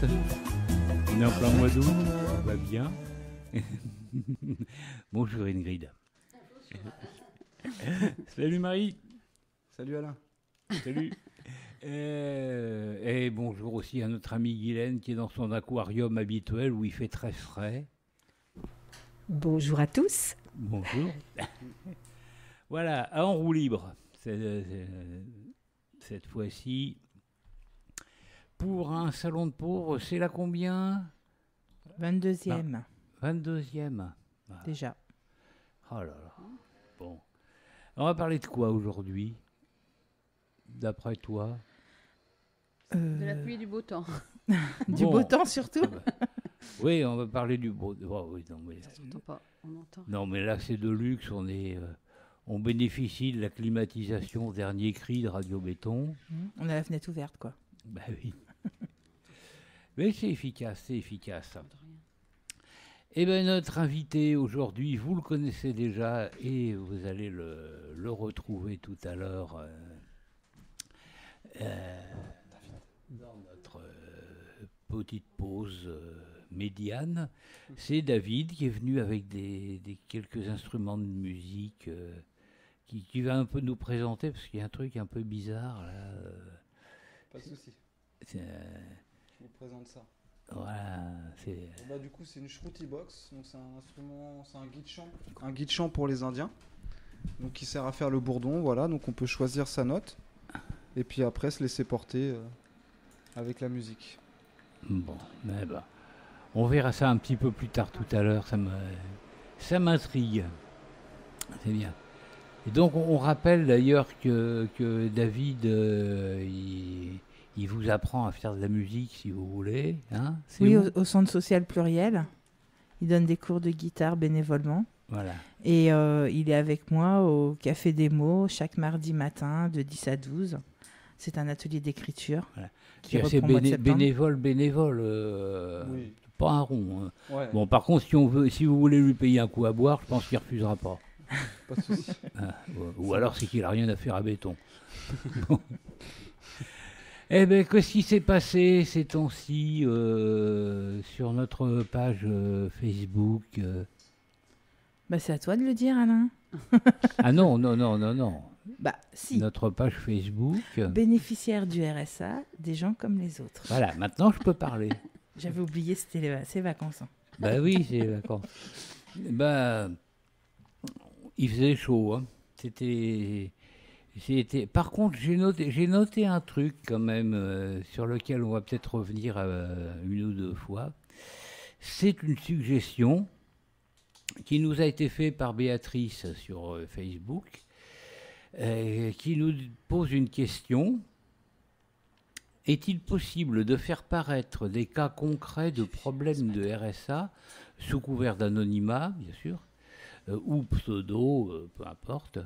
On est en plein mois d'août, ça va bien. Bonjour Ingrid. Salut Marie. Salut Alain. Salut. Et bonjour aussi à notre ami Guylaine qui est dans son aquarium habituel où il fait très frais. Bonjour à tous. Bonjour. Voilà, en roue libre. Cette fois-ci, pour un salon de pauvres, c'est la combien ? 22e. 22e. Ah. Déjà. Oh là là. Bon. On va parler de quoi aujourd'hui, d'après toi ? De la pluie et du beau temps. Du beau temps surtout. Ah bah. Oui, on va parler du beau temps. Oh, oui, non, mais... Ça s'entend pas, on entend. Non, mais là, c'est de luxe. On bénéficie de la climatisation dernier cri de Radio Béton. On a la fenêtre ouverte, quoi. Ben oui. Mais c'est efficace, c'est efficace. Eh bien, notre invité aujourd'hui, vous le connaissez déjà et vous allez le retrouver tout à l'heure dans notre petite pause médiane. C'est David qui est venu avec quelques instruments de musique qui va un peu nous présenter parce qu'il y a un truc un peu bizarre là. Pas de souci. Je vous présente ça. Voilà, du coup, c'est une shruti box. Donc c'est un instrument, c'est un guide-chant pour les Indiens. Donc qui sert à faire le bourdon. Voilà, donc on peut choisir sa note et puis après se laisser porter avec la musique. Bon, eh ben, on verra ça un petit peu plus tard tout à l'heure. Ça m'intrigue. C'est bien. Et donc on rappelle d'ailleurs que David, il vous apprend à faire de la musique si vous voulez. Hein, oui, au centre social pluriel. Il donne des cours de guitare bénévolement. Voilà. Et il est avec moi au Café des Mots chaque mardi matin de 10 à 12. C'est un atelier d'écriture. Voilà. C'est bénévole. Oui. Pas un rond. Hein. Ouais. Bon, par contre, si vous voulez lui payer un coup à boire, je pense qu'il refusera pas. Pas de souci. Ou alors c'est qu'il n'a rien à faire à Béton. Bon. Eh bien, qu'est-ce qui s'est passé ces temps-ci sur notre page Facebook c'est à toi de le dire, Alain. Ah non. Bah, si. Notre page Facebook. Bénéficiaire du RSA, des gens comme les autres. Voilà, maintenant je peux parler. J'avais oublié, c'était ces vacances. Hein. Bah oui, c'est les vacances. Il faisait chaud. Hein. Par contre, j'ai noté un truc quand même sur lequel on va peut-être revenir une ou deux fois. C'est une suggestion qui nous a été faite par Béatrice sur Facebook, qui nous pose une question. Est-il possible de faire paraître des cas concrets de problèmes de RSA sous couvert d'anonymat, bien sûr, ou pseudo, peu importe,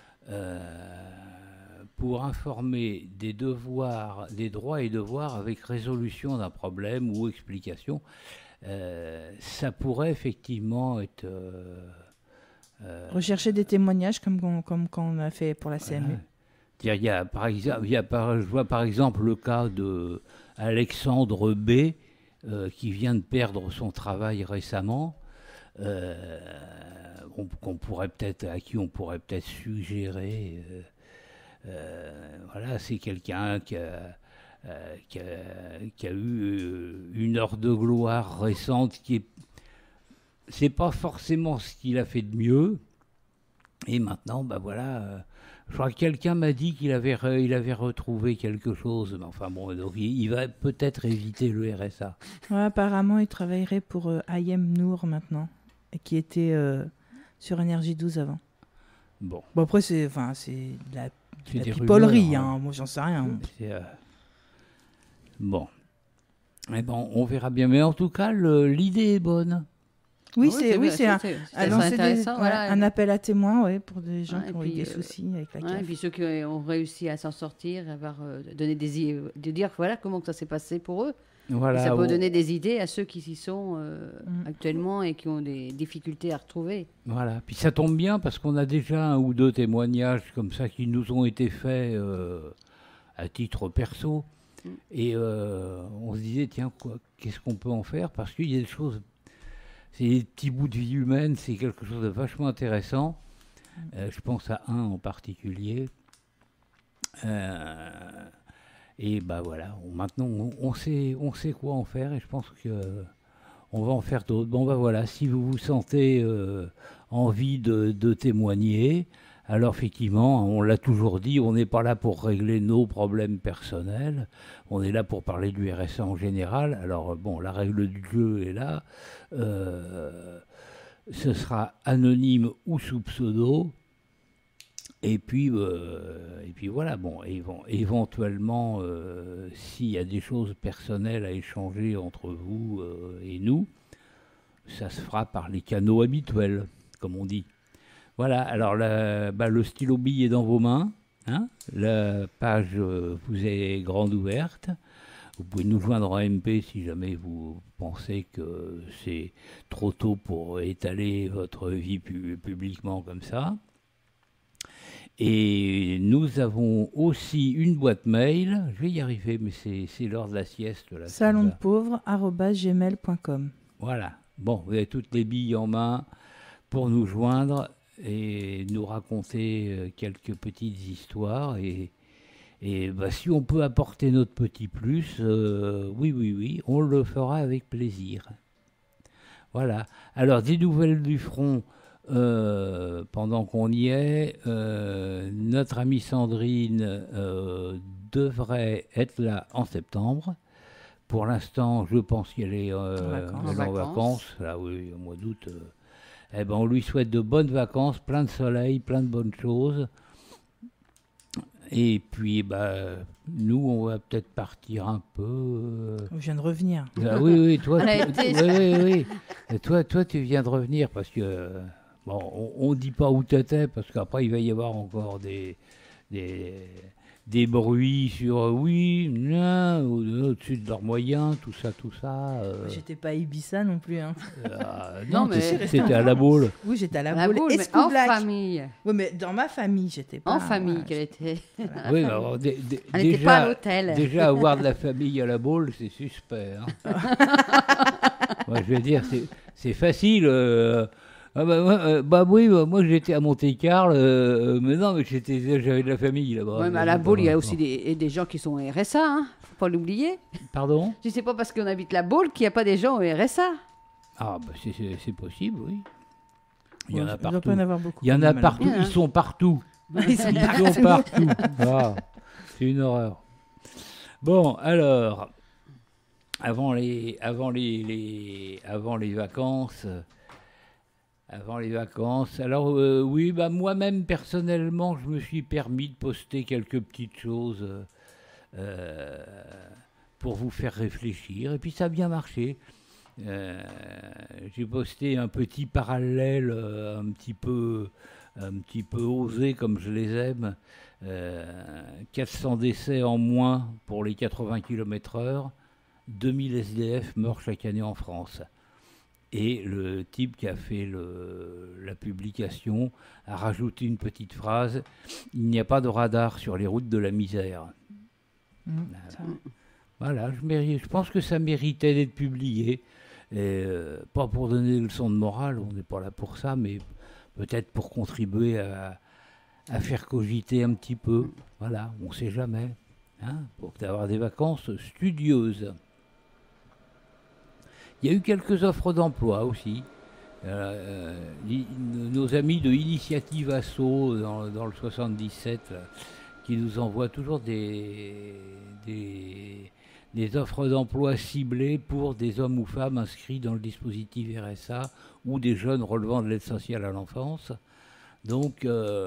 pour informer des droits et devoirs avec résolution d'un problème ou explication. Ça pourrait effectivement être... rechercher des témoignages comme quand on a fait pour la CMU. Je vois par exemple le cas de Alexandre B, qui vient de perdre son travail récemment, à qui on pourrait peut-être suggérer... voilà, c'est quelqu'un qui a eu une heure de gloire récente c'est pas forcément ce qu'il a fait de mieux. Et maintenant, je crois que quelqu'un m'a dit qu'il avait retrouvé quelque chose. Mais enfin bon, donc il va peut-être éviter le RSA. Ouais, apparemment, il travaillerait pour Ayem Nour maintenant, et qui était sur Énergie 12 avant. Bon, après, c'est de la des pipolerie, rumeurs, hein. Moi j'en sais rien. Bon. Eh ben, on verra bien. Mais en tout cas, l'idée est bonne. Oui, c'est un appel à témoins pour des gens qui ont eu des soucis avec la CAF. Et puis ceux qui ont réussi à s'en sortir, donner de dire voilà comment que ça s'est passé pour eux. Voilà, et ça peut donner des idées à ceux qui y sont actuellement et qui ont des difficultés à retrouver. Voilà, puis ça tombe bien parce qu'on a déjà un ou deux témoignages comme ça qui nous ont été faits à titre perso. Et on se disais, tiens, qu'est-ce qu'on peut en faire? Parce qu'il y a des choses, c'est des petits bouts de vie humaine, c'est quelque chose de vachement intéressant. Je pense à un en particulier. Et voilà, maintenant on sait quoi en faire, et je pense qu'on va en faire d'autres. Bon voilà, si vous vous sentez envie de témoigner, alors effectivement, on l'a toujours dit, on n'est pas là pour régler nos problèmes personnels, on est là pour parler du RSA en général. Alors bon, la règle du jeu est là, ce sera anonyme ou sous pseudo. Et puis voilà, bon, éventuellement, s'il y a des choses personnelles à échanger entre vous et nous, ça se fera par les canaux habituels, comme on dit. Voilà, alors le stylo bille est dans vos mains, hein, la page vous est grande ouverte. Vous pouvez nous joindre en MP si jamais vous pensez que c'est trop tôt pour étaler votre vie publiquement comme ça. Et nous avons aussi une boîte mail, je vais y arriver, mais c'est l'heure de la sieste. Là, salondepauvre@gmail.com. Voilà, bon, vous avez toutes les billes en main pour nous joindre et nous raconter quelques petites histoires. Et si on peut apporter notre petit plus, oui, on le fera avec plaisir. Voilà, alors des nouvelles du front. Pendant qu'on y est, notre amie Sandrine devrait être là en septembre. Pour l'instant, je pense qu'elle est en vacances. Là, oui, au mois d'août. On lui souhaite de bonnes vacances, plein de soleil, plein de bonnes choses. Et puis, nous, on va peut-être partir un peu. Je viens de revenir. Oui, toi, oui. Et toi, tu viens de revenir parce que. Bon, on ne dit pas où tu étais, parce qu'après, il va y avoir encore des bruits sur au-dessus de leurs moyens, tout ça. J'étais pas à Ibiza non plus. Hein. Non, mais c'était à La Baule. Oui, j'étais à La Baule. Mais en famille. Oui, mais dans ma famille, j'étais pas. En famille, qu'elle était. Oui, elle n'était pas à l'hôtel. Déjà, avoir de la famille à La Baule, c'est suspect. Hein. Moi, je veux dire, c'est facile. Moi j'étais à Monte-Carlo, mais non, mais j'avais de la famille là-bas. Ouais, mais à La Baule, il y a aussi des gens qui sont au RSA, hein, faut pas l'oublier. Pardon? Je sais pas parce qu'on habite La Baule qu'il n'y a pas des gens au RSA. Ah, c'est possible, oui. Il y en a partout. Il doit pas en avoir beaucoup. Il y en a partout, ils sont partout. Ils sont partout. Ah, c'est une horreur. Bon, alors, avant les vacances. Alors moi-même personnellement, je me suis permis de poster quelques petites choses pour vous faire réfléchir, et puis ça a bien marché. J'ai posté un petit parallèle un petit peu osé comme je les aime. 400 décès en moins pour les 80 km/h, 2000 SDF morts chaque année en France. Et le type qui a fait la publication a rajouté une petite phrase: il n'y a pas de radar sur les routes de la misère. Voilà, je pense que ça méritait d'être publié. Et, pas pour donner des leçons de morale, on n'est pas là pour ça, mais peut-être pour contribuer à faire cogiter un petit peu. Voilà, on ne sait jamais. Hein, pour avoir des vacances studieuses. Il y a eu quelques offres d'emploi aussi. Nos amis de Initiative Asso dans le 77 qui nous envoient toujours des offres d'emploi ciblées pour des hommes ou femmes inscrits dans le dispositif RSA ou des jeunes relevant de l'aide sociale à l'enfance. Donc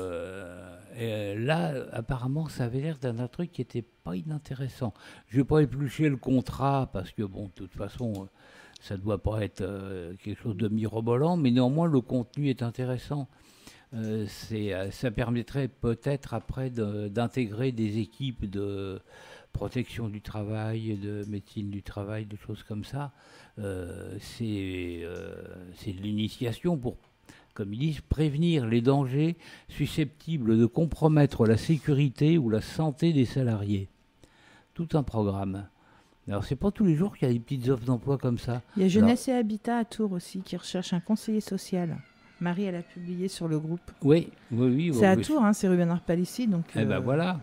là, apparemment, ça avait l'air d'un truc qui n'était pas inintéressant. Je ne vais pas éplucher le contrat parce que, bon, de toute façon, ça ne doit pas être quelque chose de mirobolant, mais néanmoins, le contenu est intéressant. Ça permettrait peut-être après d'intégrer des équipes de protection du travail, de médecine du travail, des choses comme ça. C'est de l'initiation pour, comme ils disent, prévenir les dangers susceptibles de compromettre la sécurité ou la santé des salariés. Tout un programme. Alors, c'est pas tous les jours qu'il y a des petites offres d'emploi comme ça. Il y a Jeunesse et Habitat à Tours aussi qui recherche un conseiller social. Marie, elle a publié sur le groupe. Oui. C'est à Tours, hein, c'est rue Bernard-Palissy. Donc, voilà.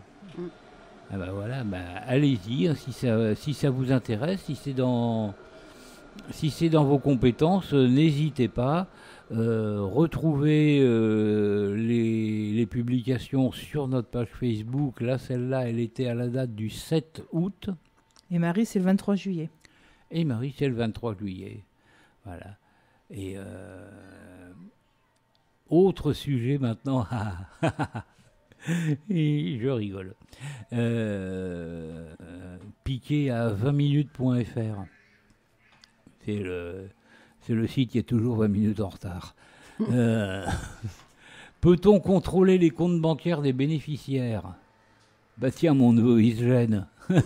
Allez-y, hein, si ça vous intéresse, si c'est dans vos compétences, n'hésitez pas. Retrouvez les publications sur notre page Facebook. Là, celle-là, elle était à la date du 7 août. Et Marie, c'est le 23 juillet. Et Marie, c'est le 23 juillet. Voilà. Et autre sujet maintenant. Et je rigole. Piqué à 20minutes.fr. C'est le site qui est toujours 20 minutes en retard. Peut-on contrôler les comptes bancaires des bénéficiaires ? Bah tiens, mon neveu, il se gêne.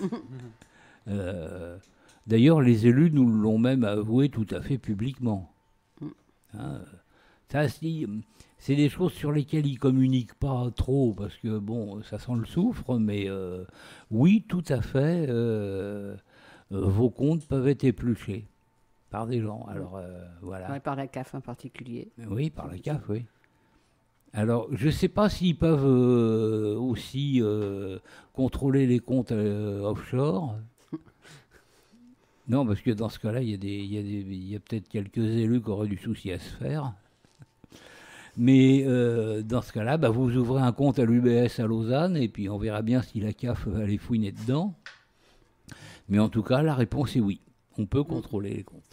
D'ailleurs, les élus nous l'ont même avoué tout à fait publiquement. Hein, ça, c'est des choses sur lesquelles ils ne communiquent pas trop, parce que, bon, ça sent le soufre, mais oui, tout à fait, vos comptes peuvent être épluchés par des gens. Alors, voilà. Ouais, par la CAF en particulier. Oui, par la CAF, oui. Alors, je ne sais pas s'ils peuvent aussi contrôler les comptes offshore. Non, parce que dans ce cas-là, il y a peut-être quelques élus qui auraient du souci à se faire. Mais dans ce cas-là, vous ouvrez un compte à l'UBS à Lausanne et puis on verra bien si la CAF va les fouiner dedans. Mais en tout cas, la réponse est oui. On peut contrôler les comptes.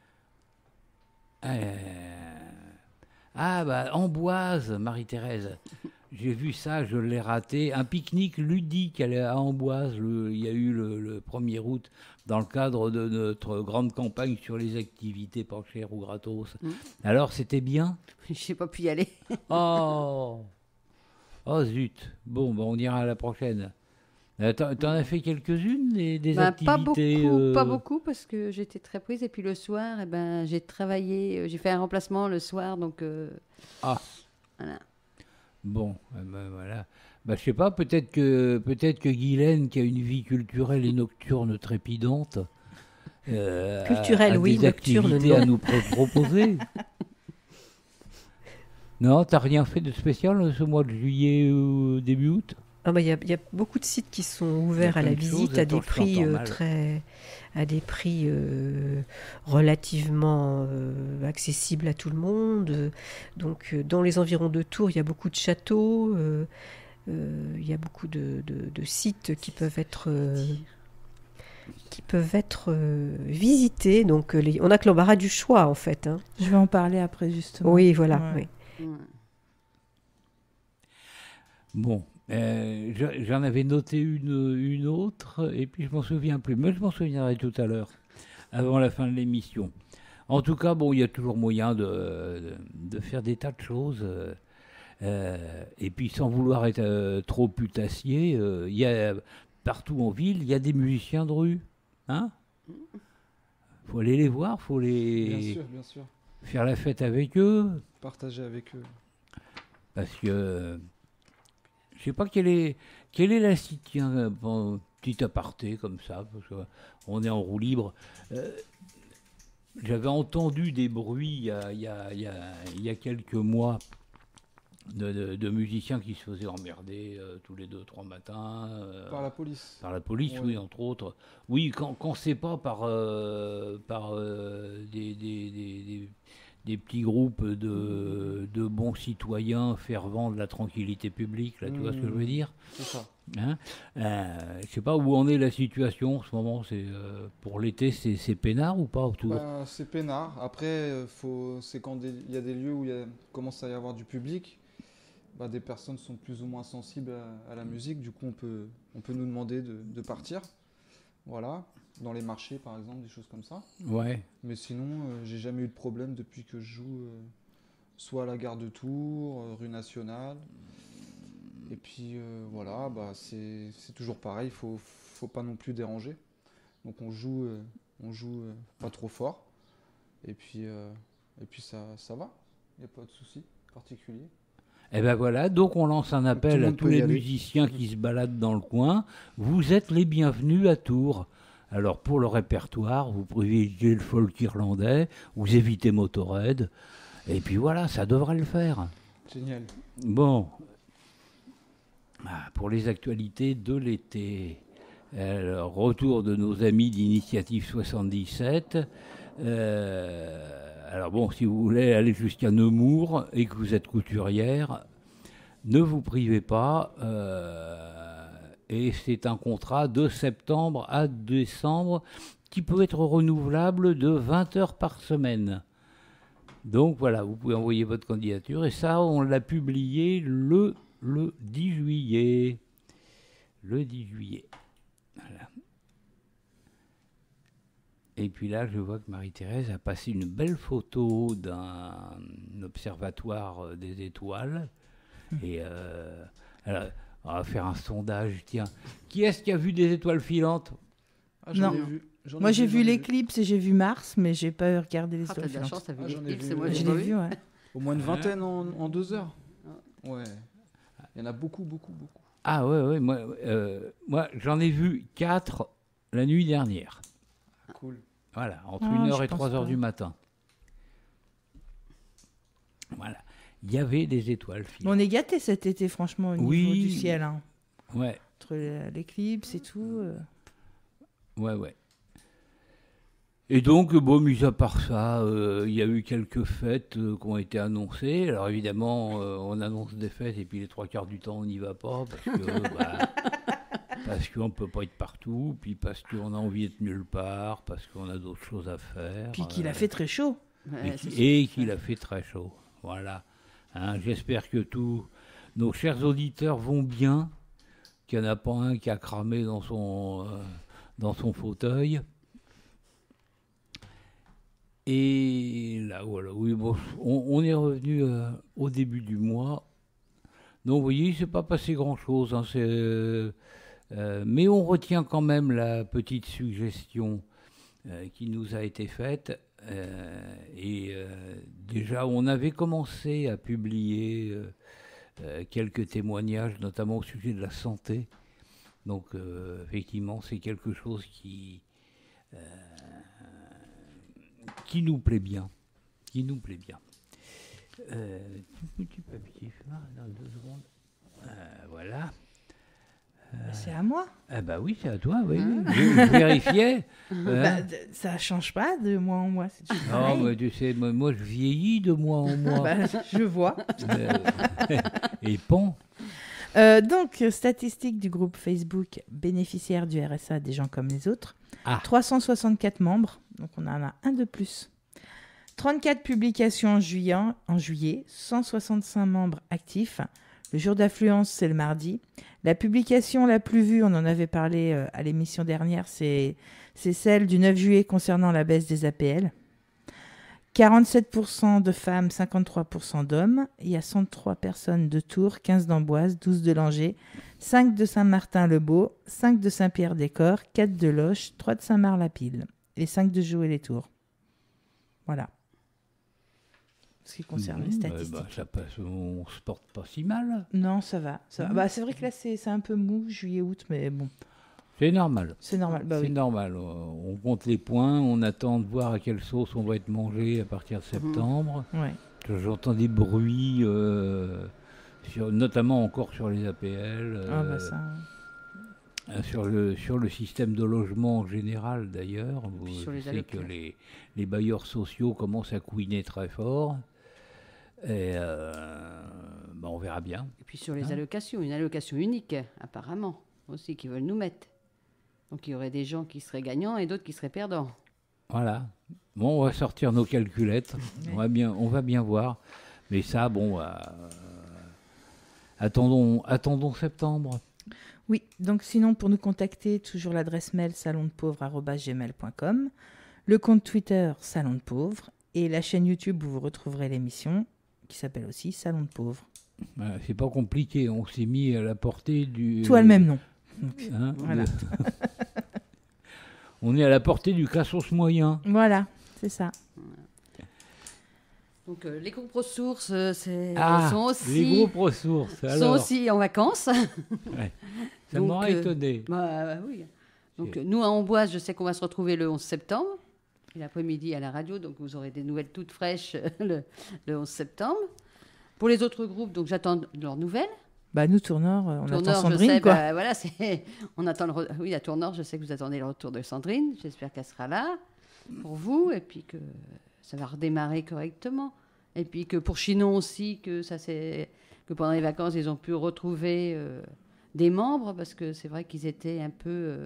Amboise, Marie-Thérèse. J'ai vu ça, je l'ai raté. Un pique-nique ludique à Amboise. Il y a eu le 1er août dans le cadre de notre grande campagne sur les activités pas chères ou gratos. Alors, c'était bien ? Je n'ai pas pu y aller. Oh zut. Bon, on ira à la prochaine. T'en as fait quelques-unes, des activités Pas beaucoup, parce que j'étais très prise. Et puis le soir, j'ai travaillé, j'ai fait un remplacement le soir. Donc, voilà. Bon, voilà. Je sais pas, peut-être que Guylaine, qui a une vie culturelle et nocturne trépidante, culturelle, a oui, des nocturne, activités à nous proposer. Non, t'as rien fait de spécial ce mois de juillet ou début août ? Il y a beaucoup de sites qui sont ouverts à la visite à des prix relativement accessibles à tout le monde. Donc, dans les environs de Tours, il y a beaucoup de châteaux, il y a beaucoup de sites qui peuvent être visités. Donc, on n'a que l'embarras du choix, en fait. Hein. Je vais en parler après, justement. Oui, voilà. Ouais. Oui. Bon. J'en avais noté une autre, et puis je m'en souviens plus. Mais je m'en souviendrai tout à l'heure, avant la fin de l'émission. En tout cas, il y a toujours moyen de faire des tas de choses. Et puis, sans vouloir être trop putassier, il y a partout en ville, il y a des musiciens de rue. Hein ? Faut aller les voir, faut Bien sûr. faire la fête avec eux. Partager avec eux. Parce que... Je sais pas quelle est la situation, petit aparté comme ça, parce qu'on est en roue libre. J'avais entendu des bruits il y a quelques mois de musiciens qui se faisaient emmerder tous les 2-3 matins. Par la police. Par la police, oui, entre autres. Oui, quand c'est pas par des petits groupes de bons citoyens fervents de la tranquillité publique, là, tu vois ce que je veux dire ? C'est ça. Hein ? Je sais pas où en est la situation en ce moment. Pour l'été, c'est peinard ou pas autour ? C'est peinard. Après, c'est quand il y a des lieux où il commence à y avoir du public, des personnes sont plus ou moins sensibles à la musique. Du coup, on peut nous demander de partir. Voilà. Dans les marchés, par exemple, des choses comme ça. Ouais. Mais sinon, j'ai jamais eu de problème depuis que je joue soit à la gare de Tours, rue Nationale. Et puis voilà, c'est toujours pareil, faut pas non plus déranger. Donc on joue pas trop fort. Et puis ça va, il n'y a pas de souci particulier. Et ben voilà, donc on lance un appel à tous les musiciens qui se baladent dans le coin. Vous êtes les bienvenus à Tours. Alors pour le répertoire, vous privilégiez le folk irlandais, vous évitez Motorhead, et puis voilà, ça devrait le faire. Génial. Bon, pour les actualités de l'été, retour de nos amis d'Initiative 77. Alors bon, si vous voulez aller jusqu'à Nemours et que vous êtes couturière, ne vous privez pas. Et c'est un contrat de septembre à décembre qui peut être renouvelable de 20 heures par semaine. Donc voilà, vous pouvez envoyer votre candidature. Et ça, on l'a publié le 10 juillet. Le 10 juillet. Voilà. Et puis là, je vois que Marie-Thérèse a passé une belle photo d'un observatoire des étoiles. Et alors, on va faire un sondage. Tiens, qui est-ce qui a vu des étoiles filantes? Non. Moi, j'ai vu l'éclipse et j'ai vu Mars, mais j'ai pas regardé les étoiles filantes. T'as vu j'en ai l'éclipse, vu. et moi, Je j'ai l'ai pas vu, ouais. Au moins une vingtaine en 2 heures. Ouais. Il y en a beaucoup. Ah ouais, moi j'en ai vu 4 la nuit dernière. Cool. Voilà, entre Ah, 1h je et pense 3h pas. du matin. Voilà. Il y avait des étoiles filantes. On est gâtés cet été, franchement, au niveau Oui. du ciel. Hein. Ouais, Entre l'éclipse et tout. ouais. Et donc, bon, mis à part ça, il y a eu quelques fêtes qui ont été annoncées. Alors évidemment, on annonce des fêtes et puis les 3/4 du temps, on n'y va pas parce qu'on ne peut pas être partout, puis parce qu'on a envie d'être nulle part, parce qu'on a d'autres choses à faire. Puis qu'il a fait très chaud. Qu'il a fait très chaud. Voilà. Hein, j'espère que tous nos chers auditeurs vont bien, qu'il n'y en a pas un qui a cramé dans son fauteuil. Et là, voilà, oui, bon, on est revenu au début du mois. Donc, vous voyez, il ne s'est pas passé grand-chose. Hein, mais on retient quand même la petite suggestion qui nous a été faite. Déjà, on avait commencé à publier quelques témoignages, notamment au sujet de la santé. Donc, effectivement, c'est quelque chose qui nous plaît bien. Petit papier, dans 2 secondes. Voilà. C'est à moi. Ah bah oui, c'est à toi, oui. Je vérifiais. Ça change pas de mois en mois. C'est toujours Non, pareil. mais tu sais, moi je vieillis de mois en mois. Je vois. Et bon. Donc, statistiques du groupe Facebook bénéficiaires du RSA des gens comme les autres. 364 membres, donc on en a un de plus. 34 publications en juillet, 165 membres actifs. Le jour d'affluence, c'est le mardi. La publication la plus vue, on en avait parlé à l'émission dernière, c'est celle du 9 juillet concernant la baisse des APL. 47% de femmes, 53% d'hommes. Il y a 103 personnes de Tours, 15 d'Amboise, 12 de Langeais, 5 de Saint-Martin-le-Beau, 5 de Saint-Pierre-des-Corps, 4 de Loches, 3 de Saint-Marc-la-Pile et 5 de Joué-les-Tours. Voilà. Ce qui concerne les statistiques. Ça passe, on se porte pas si mal. Non, ça va. Bah, c'est vrai que là, c'est un peu mou, juillet-août, mais bon. C'est normal. C'est normal. Bah, c'est normal. On compte les points, on attend de voir à quelle sauce on va être mangé à partir de septembre. Ouais. J'entends des bruits, notamment encore sur les APL. Sur le système de logement en général, d'ailleurs. Vous savez que les bailleurs sociaux commencent à couiner très fort. Et on verra bien. Et puis sur les allocations, une allocation unique, apparemment, aussi, qui veulent nous mettre. Donc il y aurait des gens qui seraient gagnants et d'autres qui seraient perdants. Voilà. Bon, on va sortir nos calculettes. Ouais. On va bien voir. Mais ça, attendons septembre. Oui, donc sinon, pour nous contacter, toujours l'adresse mail salondepauvre@gmail.com, le compte Twitter Salon de Pauvre et la chaîne YouTube où vous retrouverez l'émission qui s'appelle aussi Salon de Pauvre. Voilà, c'est pas compliqué, on s'est mis à la portée du... Tout a le même nom. Donc, hein, voilà. On est à la portée du cassos moyen. Voilà, c'est ça. Donc les groupes ressources, sont aussi... Les groupes ressources, alors. Sont aussi en vacances. Ouais. Ça m'aurait étonné. Oui. Donc nous, à Amboise, je sais qu'on va se retrouver le 11 septembre, et l'après-midi à la radio, donc vous aurez des nouvelles toutes fraîches le 11 septembre. Pour les autres groupes, donc j'attends leurs nouvelles. Nous, Tournord, on Tournord, attend Sandrine, je sais, quoi. voilà, on attend oui, à Tournord, je sais que vous attendez le retour de Sandrine. J'espère qu'elle sera là pour vous, et puis que ça va redémarrer correctement. Et puis que pour Chinon aussi, que pendant les vacances, ils ont pu retrouver des membres, parce que c'est vrai qu'ils étaient un peu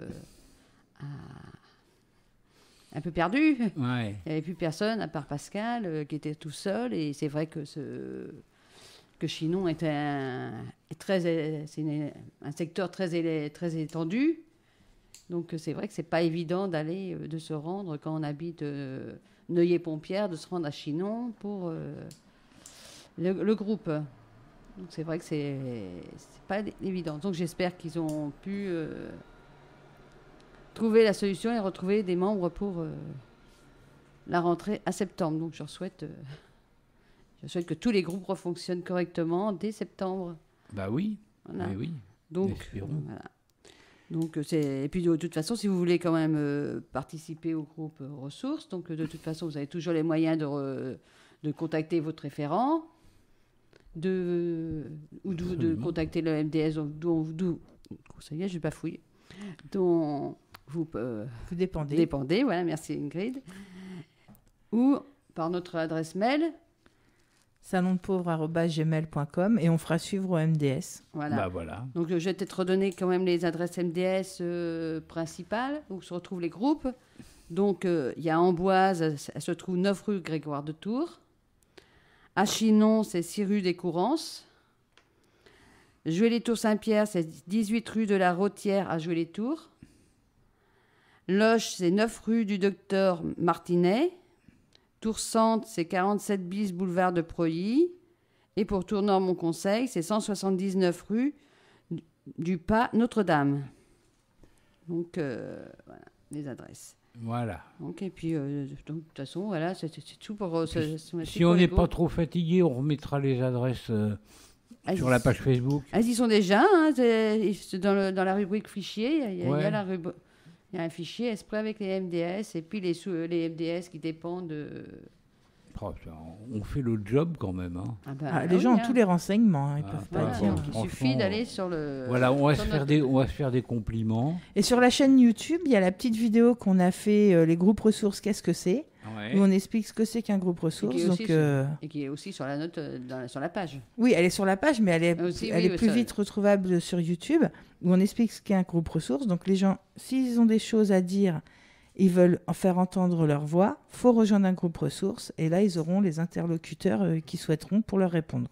perdus. Ouais. Il n'y avait plus personne, à part Pascal, qui était tout seul. Et c'est vrai que Chinon est un secteur très étendu. Donc c'est vrai que c'est pas évident de se rendre quand on habite Neuilly-Pompière, de se rendre à Chinon pour le groupe. Donc c'est vrai que c'est pas évident. Donc j'espère qu'ils ont pu trouver la solution et retrouver des membres pour la rentrée à septembre. Donc je souhaite que tous les groupes refonctionnent correctement dès septembre. Oui. Voilà. Mais oui. Donc, voilà. Donc, et puis de toute façon, si vous voulez quand même participer au groupe ressources, donc de toute façon, vous avez toujours les moyens de contacter votre référent, de contacter le MDS, ça y est, je bafouille, dont vous dépendez. Voilà, merci Ingrid. Ou par notre adresse mail. salondepauvre@gmail.com et on fera suivre au MDS. Voilà. Voilà. Donc je vais peut-être redonner quand même les adresses MDS principales où se retrouvent les groupes. Donc il y a Amboise, elle se trouve 9 rue Grégoire de Tours. À Chinon, c'est 6 rue des Courances. Joué-les-Tours-Saint-Pierre, c'est 18 rue de la Rotière à Joué-les-Tours. Loche, c'est 9 rue du Docteur Martinet. Tours-Centre, c'est 47 bis boulevard de Preuilly. Et pour Tournord-Mon-Conseil, c'est 179 rue du Pas Notre-Dame. Donc, voilà, les adresses. Voilà. Donc, et puis, de toute façon, voilà, c'est tout pour... si on n'est pas trop fatigué, on remettra les adresses sur la page Facebook. Elles y sont déjà, hein, dans la rubrique fichier. Il y a un fichier exprès avec les MDS et puis les MDS qui dépendent de... On fait le job quand même. Hein. Les gens ont tous les renseignements. Ils peuvent pas dire. Il suffit d'aller sur le... Voilà, on va se faire des compliments. Et sur la chaîne YouTube, il y a la petite vidéo qu'on a fait, les groupes ressources, qu'est-ce que c'est ? Où on explique ce que c'est qu'un groupe ressources. Et qui est aussi sur la note, sur la page. Oui, elle est sur la page, mais elle est plus vite retrouvable sur YouTube, où on explique ce qu'est un groupe ressources. Donc les gens, s'ils ont des choses à dire, ils veulent en faire entendre leur voix, il faut rejoindre un groupe ressources, et là, ils auront les interlocuteurs qui souhaiteront pour leur répondre.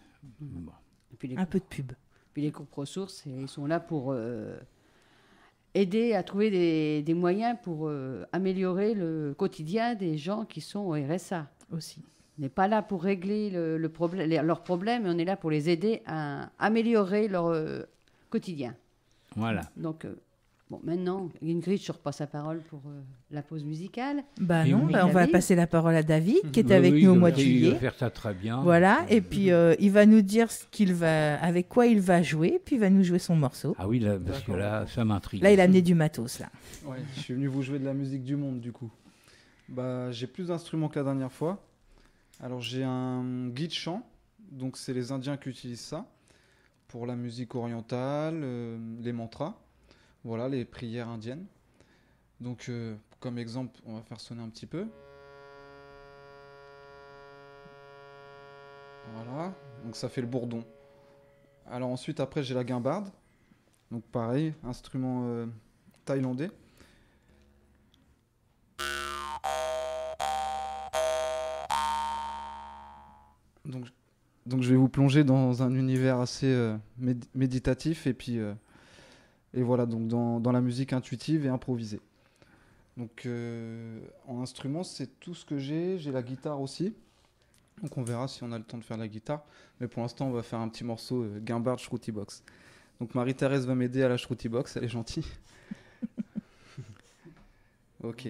Et puis un peu de pub. Puis les groupes ressources, ils sont là pour... aider à trouver des moyens pour améliorer le quotidien des gens qui sont au RSA. Aussi. On n'est pas là pour régler leurs problèmes, mais on est là pour les aider à améliorer leur quotidien. Voilà. Donc, maintenant, Ingrid, je repasse la parole pour la pause musicale. On va passer la parole à David, qui est avec nous au mois de juillet. Il va faire ça très bien. Voilà, et puis il va nous dire avec quoi il va jouer, puis il va nous jouer son morceau. Ah oui, là, parce que là, ça m'intrigue. Là, il a amené du matos, là. Ouais, je suis venu vous jouer de la musique du monde, du coup. J'ai plus d'instruments que la dernière fois. Alors, j'ai un guide-chant, donc c'est les Indiens qui utilisent ça, pour la musique orientale, les mantras. Voilà, les prières indiennes. Donc, comme exemple, on va faire sonner un petit peu. Voilà, donc ça fait le bourdon. Alors ensuite, après, j'ai la guimbarde. Donc pareil, instrument thaïlandais. Donc je vais vous plonger dans un univers assez méditatif et voilà, donc dans la musique intuitive et improvisée. Donc en instrument, c'est tout ce que j'ai. J'ai la guitare aussi. Donc on verra si on a le temps de faire la guitare. Mais pour l'instant, on va faire un petit morceau guimbarde Shruti Box. Donc Marie-Thérèse va m'aider à la Shruti Box, elle est gentille. Ok.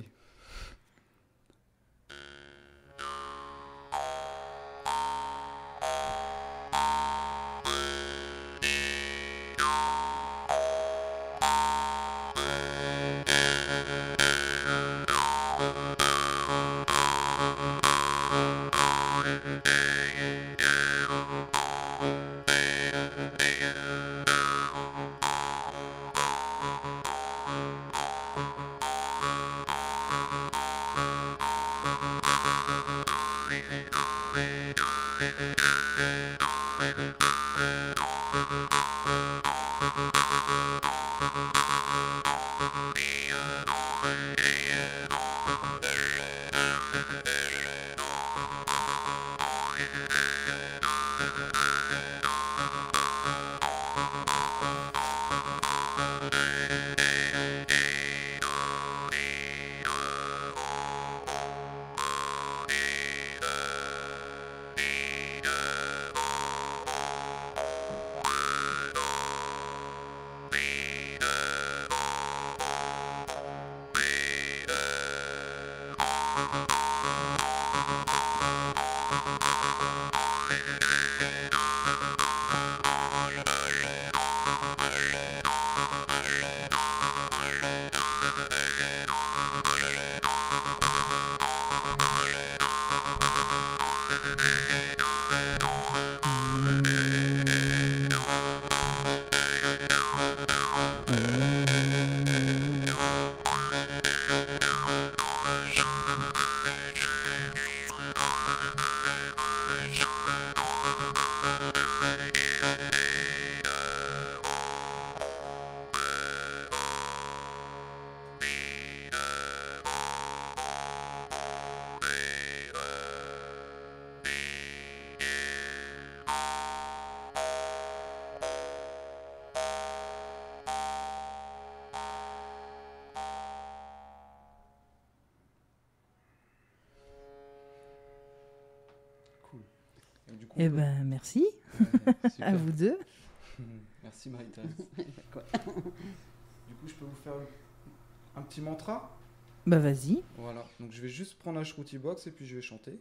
Eh ben, merci. À vous deux. Merci Marie-Thérèse. Du coup, je peux vous faire un petit mantra ? Bah vas-y. Voilà, donc je vais juste prendre la Shruti Box et puis je vais chanter.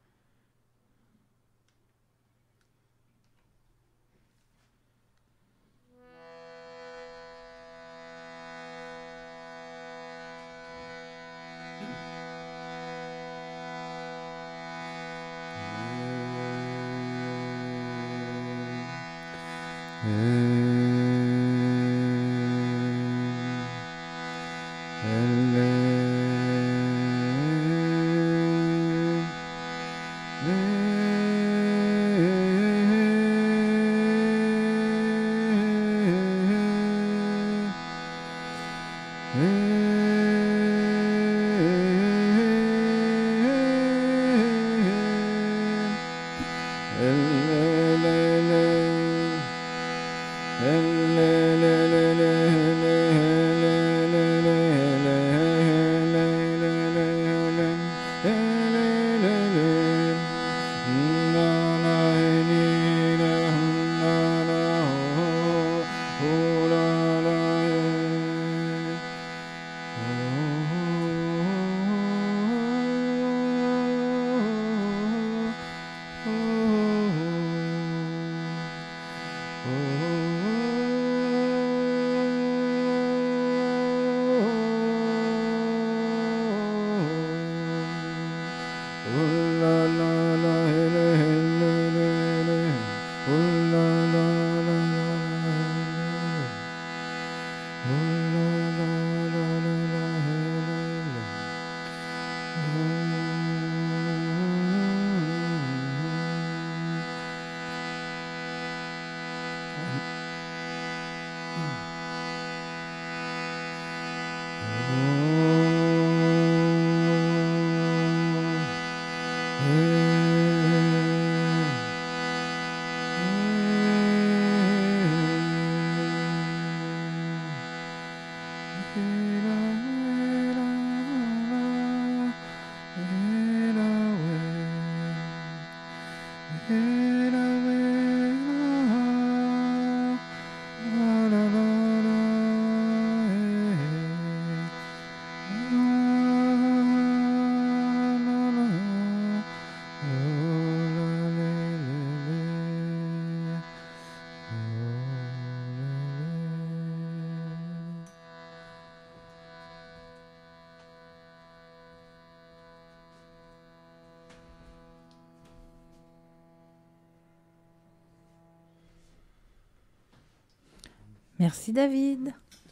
Merci David.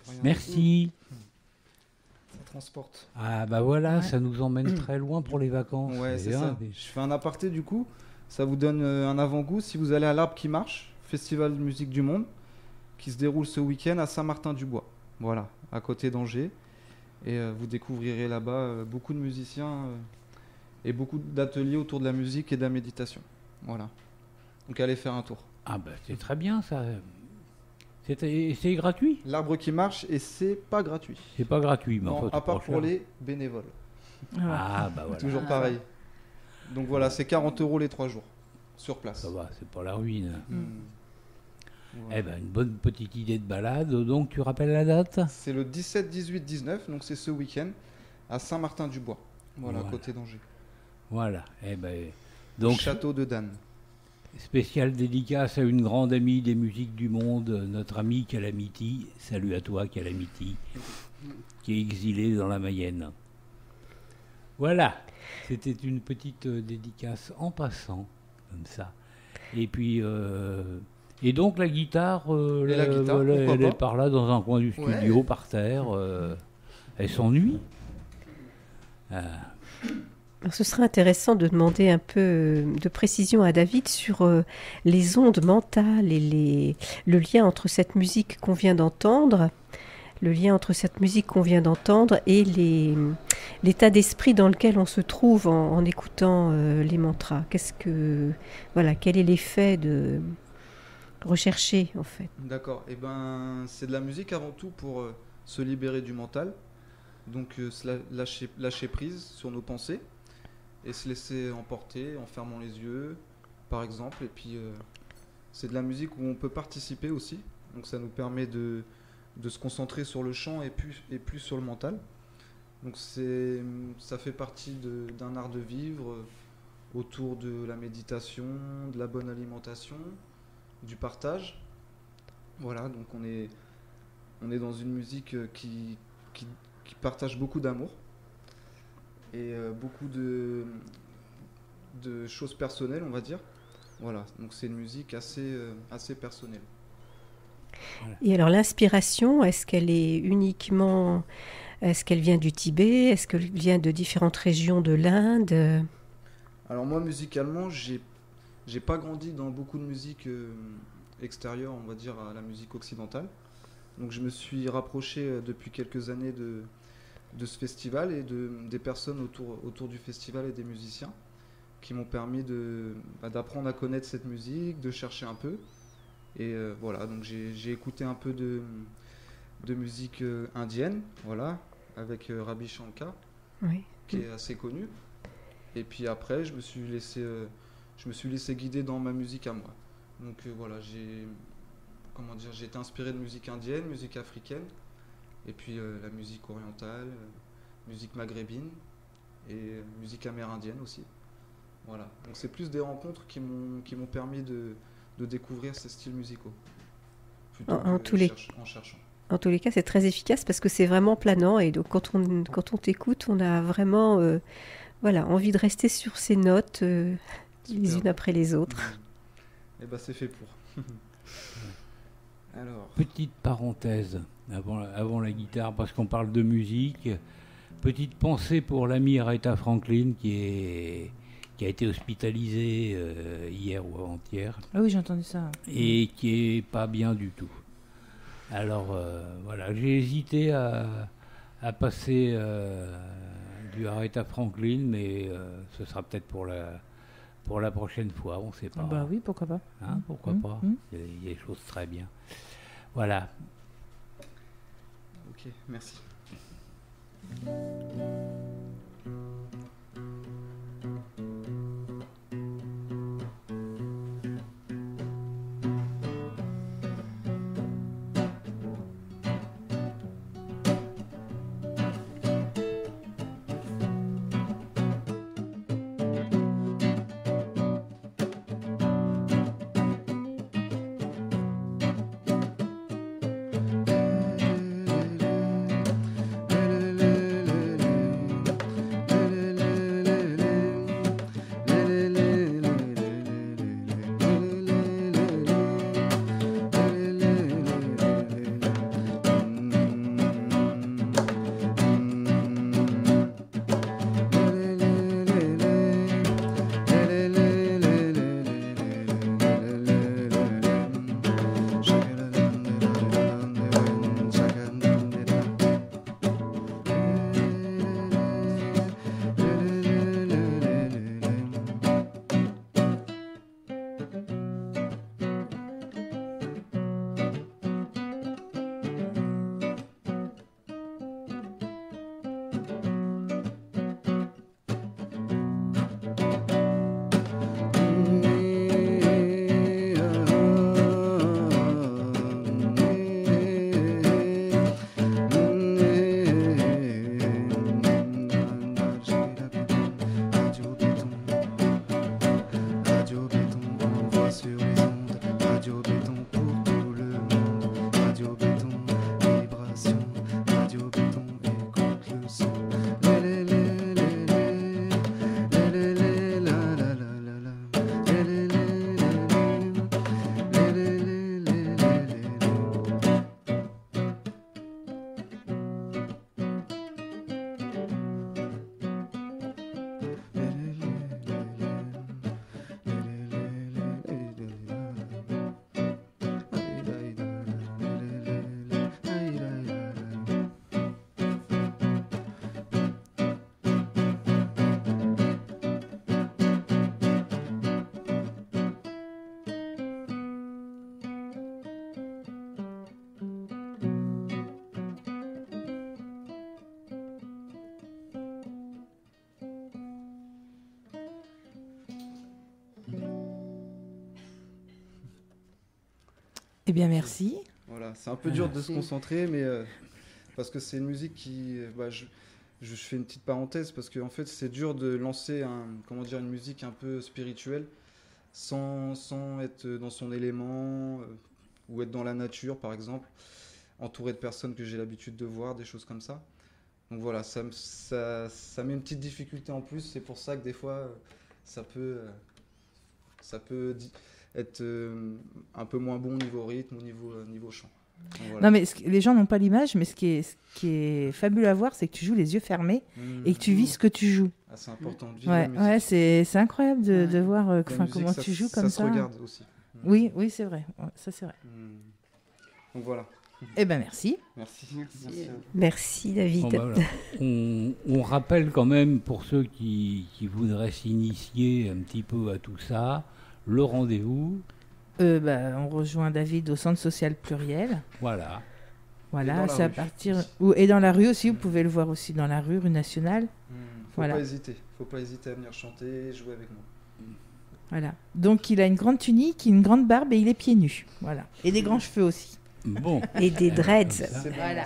Merci. Ça transporte. Ah bah voilà, Ouais. ça nous emmène très loin pour les vacances. Ouais, c'est bien, ça. mais- Je fais un aparté du coup. Ça vous donne un avant-goût si vous allez à l'Arbre qui marche, festival de musique du monde, qui se déroule ce week-end à Saint-Martin-du-Bois. Voilà, à côté d'Angers. Et vous découvrirez là-bas beaucoup de musiciens et beaucoup d'ateliers autour de la musique et de la méditation. Voilà. Donc allez faire un tour. Ah bah c'est très bien ça. C'est gratuit? L'Arbre qui marche et c'est pas gratuit. C'est pas gratuit, mais Non, enfin, à part c'est pour cher. les bénévoles. Ah bah voilà. Toujours pareil. Donc voilà, c'est 40 € les 3 jours sur place. Ça va, c'est pas la ruine. Voilà. Eh ben une bonne petite idée de balade. Donc tu rappelles la date? C'est le 17, 18, 19, donc c'est ce week-end à Saint-Martin-du-Bois. Voilà, à côté d'Angers. Voilà. Donc, Château de Dan. Spécial dédicace à une grande amie des musiques du monde, notre amie Calamity. Salut à toi, Calamity, qui est exilée dans la Mayenne. Voilà, c'était une petite dédicace en passant, comme ça. Et puis, et donc la guitare, elle est par là dans un coin du studio, par terre. Elle s'ennuie. Alors, ce serait intéressant de demander un peu de précision à David sur les ondes mentales et le lien entre cette musique qu'on vient d'entendre, et l'état d'esprit dans lequel on se trouve en écoutant les mantras. Quel est l'effet de rechercher en fait? D'accord. C'est de la musique avant tout pour se libérer du mental, donc lâcher prise sur nos pensées. Et se laisser emporter en fermant les yeux, par exemple. Et puis, c'est de la musique où on peut participer aussi. Donc, ça nous permet de se concentrer sur le chant et plus sur le mental. Donc, ça fait partie d'un art de vivre autour de la méditation, de la bonne alimentation, du partage. Voilà, donc on est dans une musique qui partage beaucoup d'amour. Et beaucoup de choses personnelles, on va dire. Voilà, donc c'est une musique assez personnelle. Voilà. Et alors l'inspiration, est-ce qu'elle vient du Tibet? Est-ce qu'elle vient de différentes régions de l'Inde? Alors moi, musicalement, j'ai pas grandi dans beaucoup de musique extérieure, on va dire, à la musique occidentale. Donc je me suis rapproché depuis quelques années de ce festival et des personnes autour du festival et des musiciens qui m'ont permis d'apprendre à connaître cette musique, de chercher un peu. Et voilà, donc j'ai écouté un peu de musique indienne, voilà, avec Ravi Shankar, qui est assez connu. Et puis après, je me suis laissé guider dans ma musique à moi. Donc voilà, j'ai été inspiré de musique indienne, musique africaine, et puis la musique orientale, musique maghrébine et musique amérindienne aussi. Voilà. Donc c'est plus des rencontres qui m'ont permis de découvrir ces styles musicaux. En tous les cas, c'est très efficace parce que c'est vraiment planant et donc quand on t'écoute, on a vraiment envie de rester sur ces notes les unes après les autres. Et c'est fait pour. Alors. Petite parenthèse avant la guitare, parce qu'on parle de musique. Petite pensée pour l'ami Aretha Franklin qui a été hospitalisé hier ou avant-hier. Ah oui, j'ai entendu ça. Et qui est pas bien du tout. Alors voilà, j'ai hésité à passer du Aretha Franklin, mais ce sera peut-être pour la prochaine fois, on ne sait pas. Bah oui, pourquoi pas. Pourquoi pas. Il y a des choses très bien. Voilà. Ok, merci. Eh bien, merci. Voilà, c'est un peu dur de se concentrer, mais parce que c'est une musique qui... je fais une petite parenthèse, parce qu'en fait, c'est dur de lancer une musique un peu spirituelle sans être dans son élément ou être dans la nature, par exemple, entouré de personnes que j'ai l'habitude de voir, des choses comme ça. Donc voilà, ça met une petite difficulté en plus. C'est pour ça que des fois, ça peut être un peu moins bon au niveau rythme, au niveau chant. Voilà. Non, mais les gens n'ont pas l'image, mais ce qui est fabuleux à voir, c'est que tu joues les yeux fermés et que tu vis ce que tu joues. Ah, c'est important de vivre la musique. Ouais, c'est incroyable de voir comment tu joues comme ça. Ça se regarde aussi. Oui, c'est vrai. Ça, c'est vrai. Donc voilà. Eh ben merci. Merci David. Bon, voilà. On rappelle quand même pour ceux qui voudraient s'initier un petit peu à tout ça, le rendez-vous. On rejoint David au centre social pluriel. Voilà, c'est à partir... Et dans la rue aussi, vous pouvez le voir aussi dans la rue nationale. Faut pas hésiter à venir chanter et jouer avec moi. Voilà. Donc il a une grande tunique, une grande barbe et il est pieds nus. Voilà. Et des grands cheveux aussi. Bon. Et des dreads. C'est bon, voilà.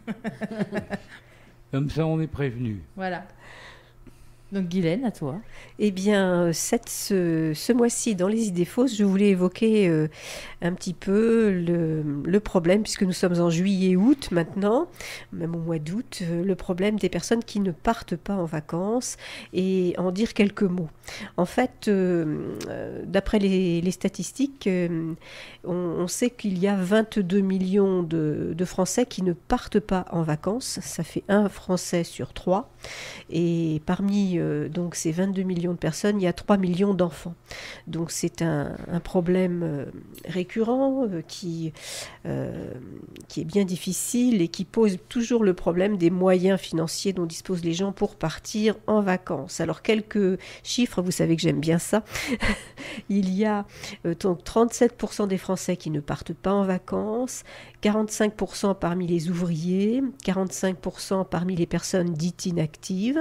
Comme ça, on est prévenu. Voilà. Donc Guylaine, à toi. Eh bien, ce mois-ci, dans les idées fausses, je voulais évoquer un petit peu le problème, puisque nous sommes en juillet-août maintenant, même au mois d'août, le problème des personnes qui ne partent pas en vacances, et en dire quelques mots. En fait, d'après les statistiques, on sait qu'il y a 22 millions de Français qui ne partent pas en vacances. Ça fait 1 Français sur 3. Et parmi donc ces 22 millions de personnes, il y a 3 millions d'enfants. Donc c'est un problème récurrent qui est bien difficile et qui pose toujours le problème des moyens financiers dont disposent les gens pour partir en vacances. Alors quelques chiffres, vous savez que j'aime bien ça. Il y a donc 37% des Français qui ne partent pas en vacances, 45% parmi les ouvriers, 45% parmi les personnes dites inactives,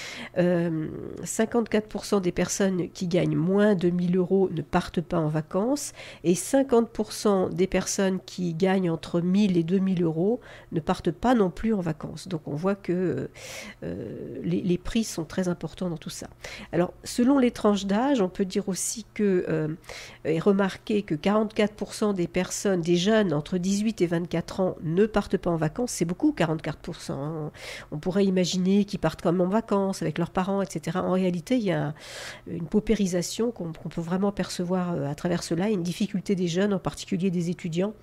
54% des personnes qui gagnent moins de 1 000 € ne partent pas en vacances et 50% des personnes qui gagnent entre 1 000 et 2 000 € ne partent pas non plus en vacances. Donc on voit que les prix sont très importants dans tout ça. Alors selon les tranches d'âge, on peut dire aussi et remarquer que 44% des personnes, des jeunes entre 18 et 24 ans ne partent pas en vacances. C'est beaucoup, 44%. Hein. On pourrait imaginer qu'ils partent quand même en vacances avec leurs parents, etc. En réalité, il y a une paupérisation qu'on peut vraiment percevoir à travers cela, une difficulté des jeunes, en particulier des étudiants.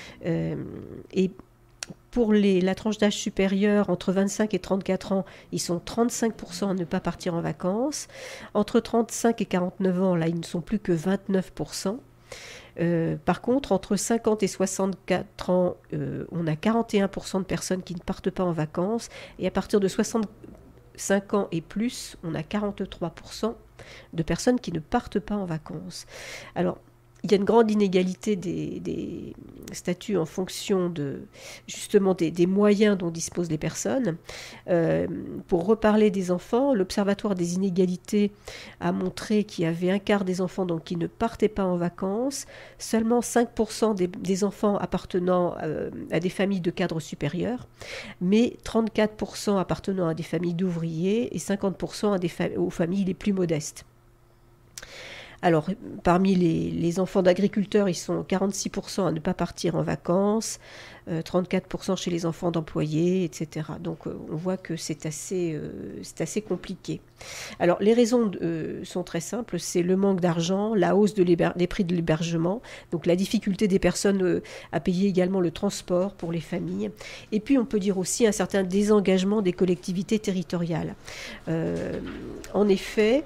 Et pour la tranche d'âge supérieure, entre 25 et 34 ans, ils sont 35% à ne pas partir en vacances. Entre 35 et 49 ans, là, ils ne sont plus que 29%. Par contre, entre 50 et 64 ans, on a 41% de personnes qui ne partent pas en vacances. Et à partir de 65 ans et plus, on a 43% de personnes qui ne partent pas en vacances. Alors, il y a une grande inégalité des statuts en fonction justement des moyens dont disposent les personnes. Pour reparler des enfants, l'Observatoire des inégalités a montré qu'il y avait 1/4 des enfants donc, qui ne partaient pas en vacances, seulement 5% des enfants appartenant à des familles de cadres supérieurs, mais 34% appartenant à des familles d'ouvriers et 50% aux familles les plus modestes. Alors, parmi les enfants d'agriculteurs, ils sont 46% à ne pas partir en vacances, 34% chez les enfants d'employés, etc. Donc, on voit que c'est assez compliqué. Alors, les raisons sont très simples. C'est le manque d'argent, la hausse des prix de l'hébergement, donc la difficulté des personnes à payer également le transport pour les familles. Et puis, on peut dire aussi un certain désengagement des collectivités territoriales. En effet...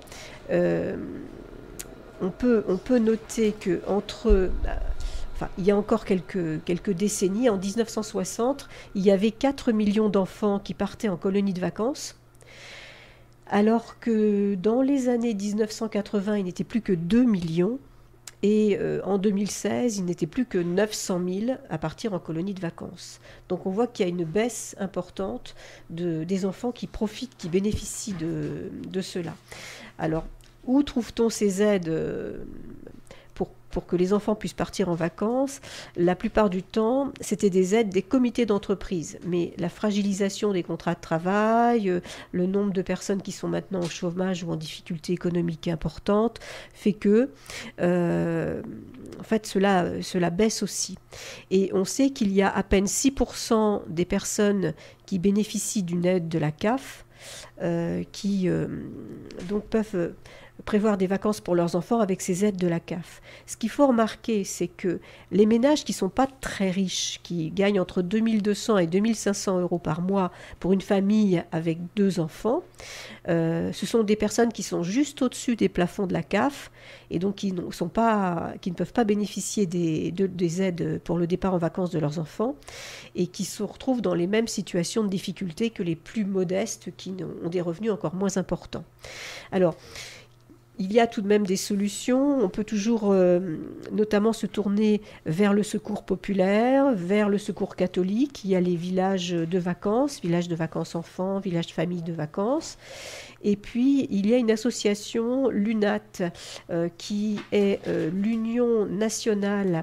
On peut noter il y a encore quelques décennies, en 1960, il y avait 4 millions d'enfants qui partaient en colonie de vacances, alors que dans les années 1980, il n'était plus que 2 millions, et en 2016, il n'était plus que 900 000 à partir en colonie de vacances. Donc on voit qu'il y a une baisse importante des enfants qui profitent, qui bénéficient de cela. Alors, où trouve-t-on ces aides pour que les enfants puissent partir en vacances, la plupart du temps, c'était des aides des comités d'entreprise. Mais la fragilisation des contrats de travail, le nombre de personnes qui sont maintenant au chômage ou en difficulté économique importante, fait que en fait, cela baisse aussi. Et on sait qu'il y a à peine 6% des personnes qui bénéficient d'une aide de la CAF qui donc peuvent prévoir des vacances pour leurs enfants avec ces aides de la CAF. Ce qu'il faut remarquer, c'est que les ménages qui ne sont pas très riches, qui gagnent entre 2200 et 2500 euros par mois pour une famille avec 2 enfants, ce sont des personnes qui sont juste au-dessus des plafonds de la CAF et donc qui ne peuvent pas bénéficier des aides pour le départ en vacances de leurs enfants et qui se retrouvent dans les mêmes situations de difficulté que les plus modestes qui ont des revenus encore moins importants. Alors, il y a tout de même des solutions. On peut toujours notamment se tourner vers le secours populaire, vers le secours catholique. Il y a les villages de vacances enfants, villages de famille de vacances. Et puis, il y a une association, l'UNAT, qui est l'Union nationale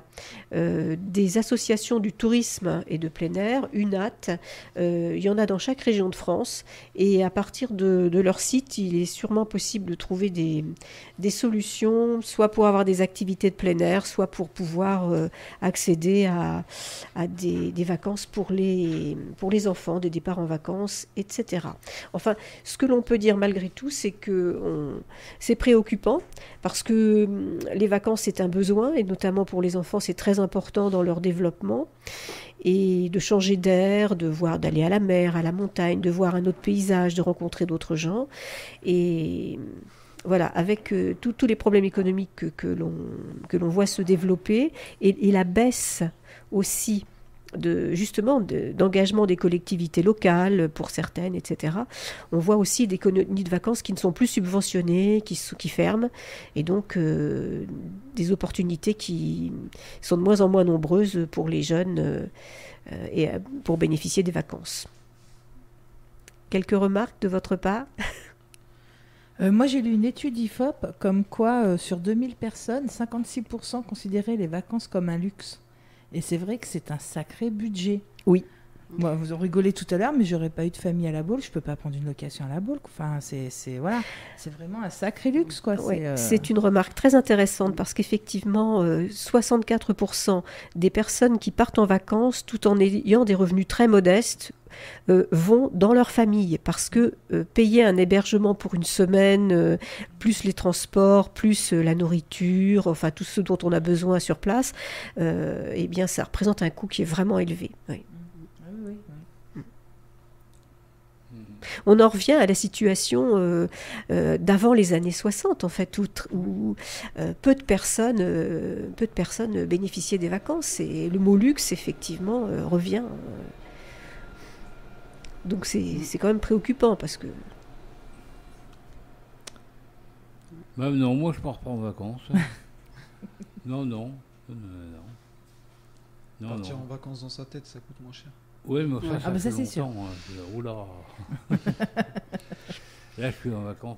des associations du tourisme et de plein air, UNAT. Il y en a dans chaque région de France. Et à partir de leur site, il est sûrement possible de trouver des solutions, soit pour avoir des activités de plein air, soit pour pouvoir accéder à des vacances pour les enfants, des départs en vacances, etc. Enfin, ce que l'on peut dire malgré tout, c'est que c'est préoccupant parce que les vacances, c'est un besoin, et notamment pour les enfants, c'est très important dans leur développement. Et de changer d'air, d'aller à la mer, à la montagne, de voir un autre paysage, de rencontrer d'autres gens. Et voilà, avec tous les problèmes économiques que l'on voit se développer et la baisse aussi d'engagement des collectivités locales pour certaines, etc. On voit aussi des colonies de vacances qui ne sont plus subventionnées, qui ferment, et donc des opportunités qui sont de moins en moins nombreuses pour les jeunes et pour bénéficier des vacances. Quelques remarques de votre part ? Moi, j'ai lu une étude IFOP comme quoi, sur 2000 personnes, 56% considéraient les vacances comme un luxe. Et c'est vrai que c'est un sacré budget. Oui. Moi, vous en rigolez tout à l'heure, mais j'aurais pas eu de famille à la Baule, je peux pas prendre une location à la Baule. Enfin, c'est vraiment un sacré luxe, quoi. Ouais, c'est une remarque très intéressante parce qu'effectivement, 64% des personnes qui partent en vacances, tout en ayant des revenus très modestes, vont dans leur famille parce que payer un hébergement pour une semaine, plus les transports, plus la nourriture, enfin tout ce dont on a besoin sur place, eh bien ça représente un coût qui est vraiment élevé. Oui. On en revient à la situation d'avant les années 60, en fait, où peu de personnes bénéficiaient des vacances. Et le mot luxe, effectivement, revient. Donc c'est quand même préoccupant, parce que... Bah non, moi je pars pas en vacances. Non. Partir en vacances dans sa tête, ça coûte moins cher. Oui, mais ça c'est sûr. Oula. Là, je suis en vacances.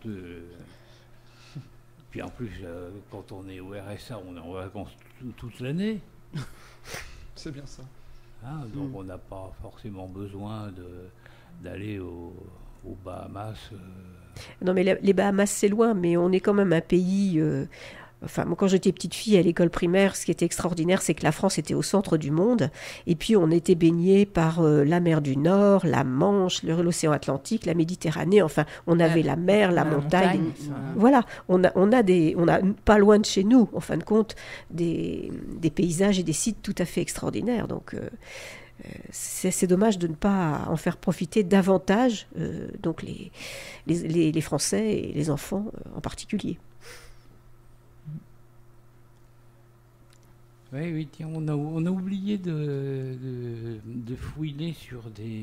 Puis en plus, quand on est au RSA, on est en vacances toute l'année. C'est bien ça. Hein, donc on n'a pas forcément besoin d'aller aux Bahamas. Non, mais les Bahamas, c'est loin, mais on est quand même un pays... Enfin, moi, quand j'étais petite fille à l'école primaire, ce qui était extraordinaire, c'est que la France était au centre du monde. Et puis, on était baigné par la mer du Nord, la Manche, l'océan Atlantique, la Méditerranée. Enfin, on avait la mer, la montagne. Voilà, on a pas loin de chez nous, en fin de compte, des paysages et des sites tout à fait extraordinaires. Donc, c'est dommage de ne pas en faire profiter davantage donc les Français et les enfants en particulier. Oui, tiens, on a oublié de fouiner sur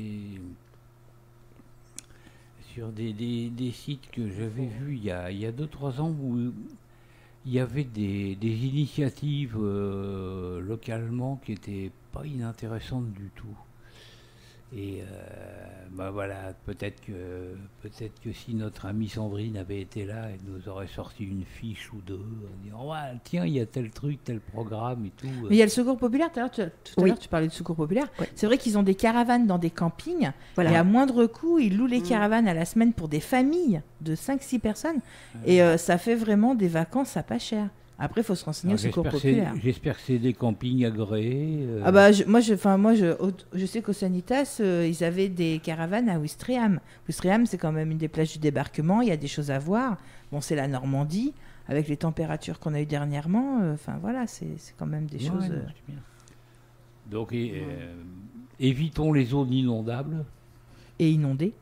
des sites que j'avais vus il y a 2-3 ans où il y avait des initiatives localement qui n'étaient pas inintéressantes du tout. Et voilà, peut-être que si notre amie Sandrine avait été là, elle nous aurait sorti une fiche ou deux en disant tiens, il y a tel truc, tel programme et tout. Mais il y a le secours populaire, tout à l'heure tu parlais de secours populaire. Ouais. C'est vrai qu'ils ont des caravanes dans des campings et à moindre coût, ils louent les caravanes à la semaine pour des familles de 5-6 personnes et ça fait vraiment des vacances à pas cher. Après, il faut se renseigner au secours populaire. J'espère que c'est des campings agréés. Moi, je sais qu'au Sanitas, ils avaient des caravanes à Ouistreham. Ouistreham, c'est quand même une des plages du débarquement. Il y a des choses à voir. Bon, c'est la Normandie, avec les températures qu'on a eues dernièrement. Voilà, c'est quand même des choses... Bien. Donc, évitons les zones inondables. Et inondées.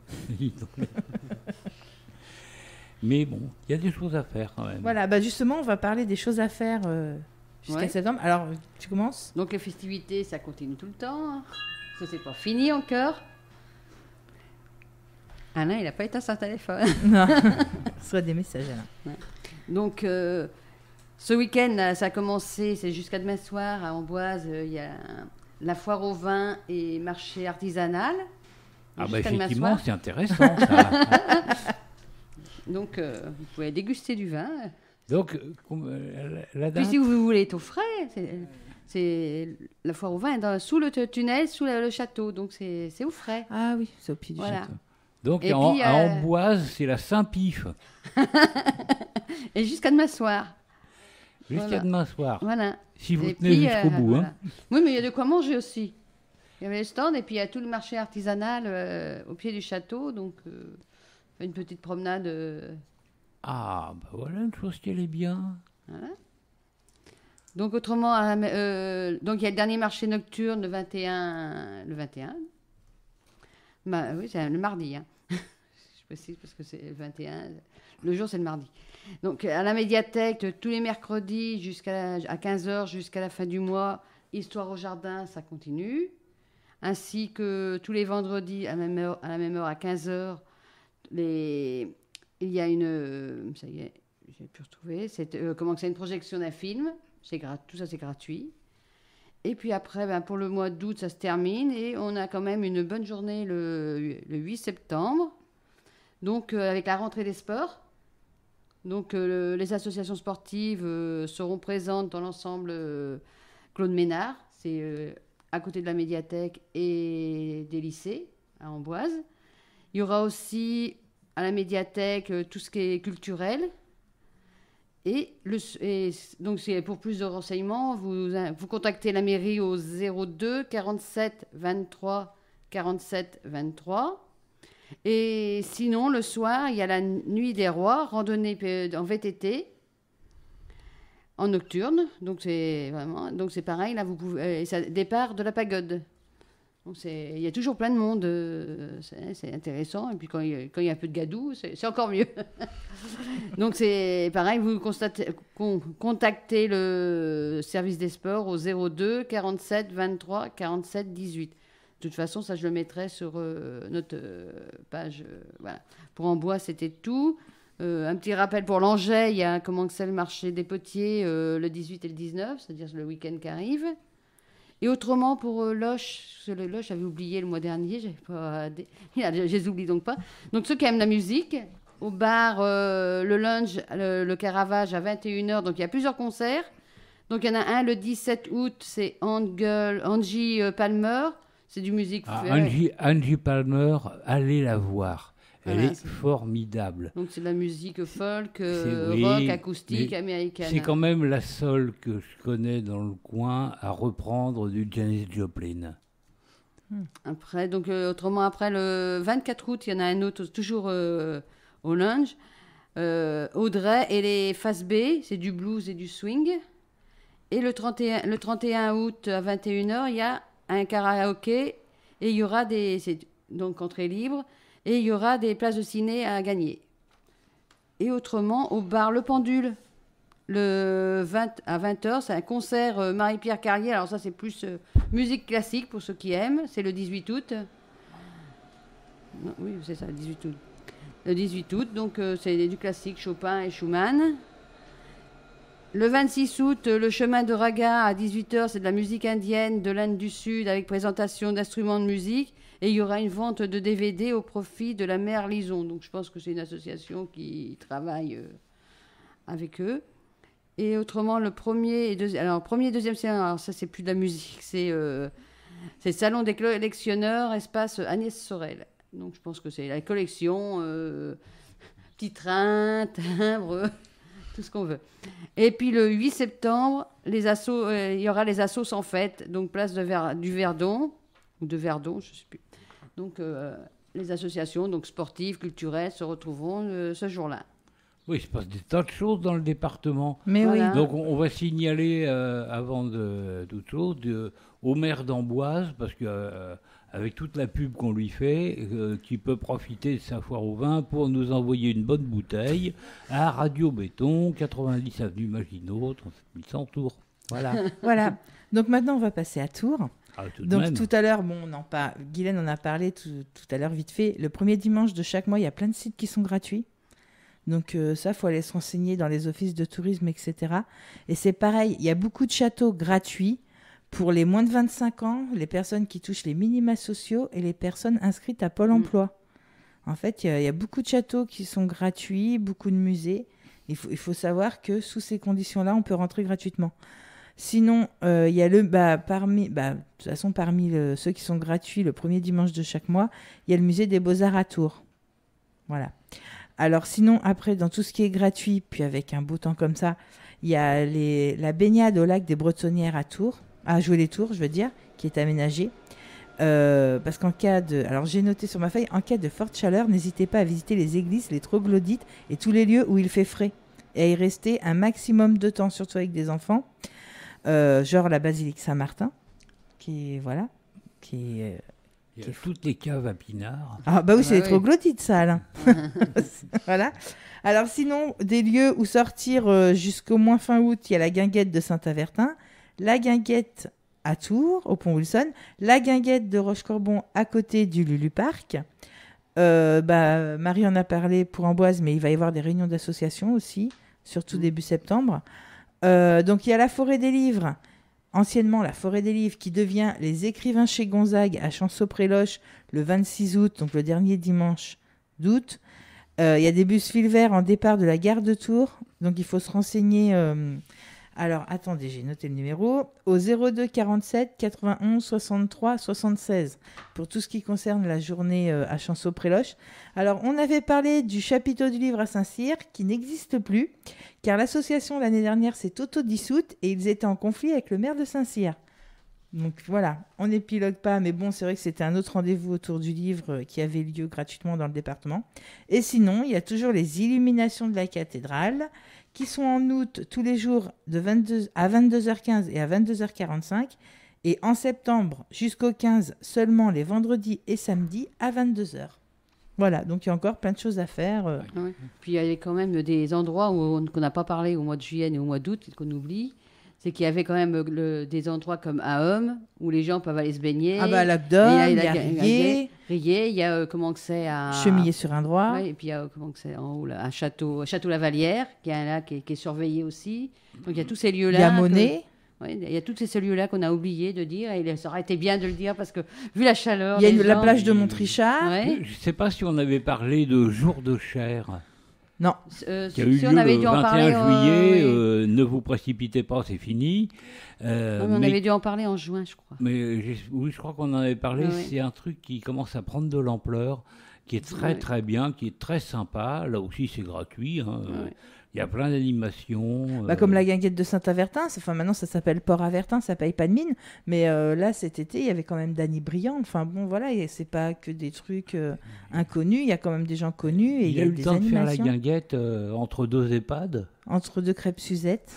Mais bon, il y a des choses à faire quand même. Voilà, justement, on va parler des choses à faire jusqu'à septembre. Alors, tu commences ? Donc les festivités, ça continue tout le temps. Ça, c'est pas fini encore. Alain, il n'a pas éteint son téléphone. Non, ce serait des messages, Alain. Ouais. Donc, ce week-end, ça a commencé, c'est jusqu'à demain soir, à Amboise, il y a la foire au vin et marché artisanal. Effectivement, c'est intéressant, ça. Donc, vous pouvez déguster du vin. Donc, la date... Puis si vous voulez être au frais, c'est la foire au vin sous le tunnel, sous le château. Donc, c'est au frais. Ah oui, c'est au pied du château. Donc, à Amboise, c'est la Saint-Pif. Et jusqu'à demain soir. Demain soir. Voilà. Si vous tenez jusqu'au bout. Voilà. Hein. Oui, mais il y a de quoi manger aussi. Il y avait le stand et puis il y a tout le marché artisanal au pied du château. Donc... une petite promenade. Voilà une chose qui allait bien. Voilà. Donc autrement, donc il y a le dernier marché nocturne le 21. Oui, c'est le mardi. Hein. Je précise parce que c'est le 21. Le jour, c'est le mardi. Donc à la médiathèque, tous les mercredis à 15h jusqu'à la fin du mois, Histoire au jardin, ça continue. Ainsi que tous les vendredis à la même heure à 15h. Il y a une... ça y est, j'ai pu retrouver. C'est une projection d'un film. Tout ça, c'est gratuit. Et puis après, pour le mois d'août, ça se termine. Et on a quand même une bonne journée le 8 septembre. Donc, avec la rentrée des sports. Donc, les associations sportives seront présentes dans l'ensemble Claude Ménard. C'est à côté de la médiathèque et des lycées, à Amboise. Il y aura aussi à la médiathèque tout ce qui est culturel. Et donc, pour plus de renseignements, vous contactez la mairie au 02 47 23 47 23. Et sinon, le soir, il y a la Nuit des Rois, randonnée en VTT, en nocturne. Donc, c'est pareil. Là, vous pouvez, ça départ de la pagode. Donc il y a toujours plein de monde, c'est intéressant. Et puis quand il y a un peu de gadou, c'est encore mieux. Donc c'est pareil, vous contactez le service des sports au 02 47 23 47 18. De toute façon, ça je le mettrai sur notre page. Voilà. Pour Amboise, c'était tout. Un petit rappel pour Langeais, il y a commencé le marché des potiers le 18 et le 19, c'est-à-dire le week-end qui arrive. Et autrement, pour Loche, j'avais oublié le mois dernier, je les oublie donc pas. Donc, ceux qui aiment la musique, au bar, le lunch, le Caravage à 21h, donc il y a plusieurs concerts. Donc, il y en a un le 17 août, c'est Angie Palmer, c'est du musique. Angie Palmer, allez la voir. Elle est formidable. Donc c'est de la musique folk, rock, acoustique, américaine. C'est quand même la seule que je connais dans le coin à reprendre du Janis Joplin. Après, donc autrement après le 24 août, il y en a un autre toujours au lunch. Audrey et les Face B, c'est du blues et du swing. Et le 31 août à 21h, il y a un karaoké et il y aura donc entrée libre. Et il y aura des places de ciné à gagner. Et autrement, au bar Le Pendule, à 20h, c'est un concert Marie-Pierre Carrier. Alors ça, c'est plus musique classique pour ceux qui aiment. C'est le 18 août. Non, oui, c'est ça, le 18 août. Le 18 août, donc c'est du classique Chopin et Schumann. Le 26 août, le chemin de Raga à 18h, c'est de la musique indienne de l'Inde du Sud avec présentation d'instruments de musique. Et il y aura une vente de DVD au profit de la mère Lison. Donc je pense que c'est une association qui travaille avec eux. Et autrement, le premier et deuxième... Alors, premier et deuxième, alors ça, c'est plus de la musique. C'est le Salon des collectionneurs, espace Agnès Sorel. Donc je pense que c'est la collection, petits trains, timbres... tout ce qu'on veut. Et puis le 8 septembre, il y aura les assos sans fête, donc place du Verdon, ou de Verdon, je ne sais plus. Donc les associations donc sportives, culturelles se retrouveront ce jour-là. Oui, il se passe des tas de choses dans le département. Mais voilà. Oui. Donc on va signaler, avant toute chose, au maire d'Amboise, parce que... avec toute la pub qu'on lui fait, qui peut profiter de sa foire au vin pour nous envoyer une bonne bouteille à Radio Béton, 90 avenue Maginot, 37 Tours. Voilà. Voilà. Donc maintenant, on va passer à Tours. Ah, donc tout à l'heure, Guylaine en a parlé tout à l'heure vite fait. Le premier dimanche de chaque mois, il y a plein de sites qui sont gratuits. Donc ça, il faut aller se renseigner dans les offices de tourisme, etc. Et c'est pareil, il y a beaucoup de châteaux gratuits. Pour les moins de 25 ans, les personnes qui touchent les minima sociaux et les personnes inscrites à Pôle emploi. En fait, il y a beaucoup de châteaux qui sont gratuits, beaucoup de musées. Il faut savoir que sous ces conditions-là, on peut rentrer gratuitement. Sinon, il y a parmi ceux qui sont gratuits le premier dimanche de chaque mois, il y a le musée des Beaux-Arts à Tours. Voilà. Alors sinon, après, dans tout ce qui est gratuit, puis avec un beau temps comme ça, il y a la baignade au lac des Bretonnières à Tours. À jouer les tours, je veux dire, qui est aménagé. Parce qu'en cas de... Alors, j'ai noté sur ma feuille, en cas de forte chaleur, n'hésitez pas à visiter les églises, les troglodytes et tous les lieux où il fait frais. Et à y rester un maximum de temps, surtout avec des enfants. Genre la basilique Saint-Martin, qui est... Il y a toutes les caves à Pinard. Ah bah oui, c'est les troglodytes, ça, Alain. Voilà. Alors, sinon, des lieux où sortir jusqu'au moins fin août, il y a la guinguette de Saint-Avertin, la guinguette à Tours, au pont Wilson, la guinguette de Rochecorbon à côté du Lulu Park. Marie en a parlé pour Amboise, mais il va y avoir des réunions d'associations aussi, surtout début septembre. Donc il y a la Forêt des Livres, anciennement la Forêt des Livres, qui devient les Écrivains chez Gonzague à Chanceau-Près-Loche le 26 août, donc le dernier dimanche d'août. Il y a des bus fil vert en départ de la gare de Tours, donc il faut se renseigner... Alors, attendez, j'ai noté le numéro, au 02 47 91 63 76, pour tout ce qui concerne la journée à Chanceau-Près-Loche. Alors, on avait parlé du chapiteau du livre à Saint-Cyr, qui n'existe plus, car l'association, l'année dernière, s'est auto-dissoute et ils étaient en conflit avec le maire de Saint-Cyr. Donc voilà, on n'épilogue pas, mais bon, c'est vrai que c'était un autre rendez-vous autour du livre qui avait lieu gratuitement dans le département. Et sinon, il y a toujours les illuminations de la cathédrale, qui sont en août tous les jours à 22h15 et à 22h45, et en septembre jusqu'au 15 seulement les vendredis et samedis à 22h. Voilà, donc il y a encore plein de choses à faire. Ouais. Puis il y avait quand même des endroits qu'on n'a pas parlé au mois de juillet et au mois d'août, qu'on oublie. C'est qu'il y avait quand même des endroits comme à Homme, où les gens peuvent aller se baigner. Ah bah à Lac d'Homme, il y a Riez. Il y a comment que c'est à... Chemillé-sur-Indrois. Ouais, et puis il y a comment que c'est en haut, là, à Château-Lavalière, qui est un lac qui est surveillé aussi. Donc il y a tous ces lieux-là. Il y a Monet. Il y a tous ces lieux-là qu'on a oublié de dire, et ça aurait été bien de le dire, parce que vu la chaleur... Il y a la plage de Montrichard. Ouais. Je ne sais pas si on avait parlé de Jour de Chair. Non. Qui a eu lieu le 21 juillet. Ne vous précipitez pas, c'est fini. On avait dû en parler en juin, je crois. Mais oui, je crois qu'on en avait parlé. Ouais. C'est un truc qui commence à prendre de l'ampleur, qui est très très bien, qui est très sympa. Là aussi, c'est gratuit. Il y a plein d'animations. Comme la guinguette de Saint-Avertin. Maintenant, ça s'appelle Port-Avertin, ça paye pas de mine. Mais là, cet été, il y avait quand même Dany Briand. Enfin bon, voilà, c'est pas que des trucs inconnus. Il y a quand même des gens connus. Et il y a eu des animations. Il y a eu le temps de faire la guinguette entre deux EHPAD. Entre deux crêpes Suzette.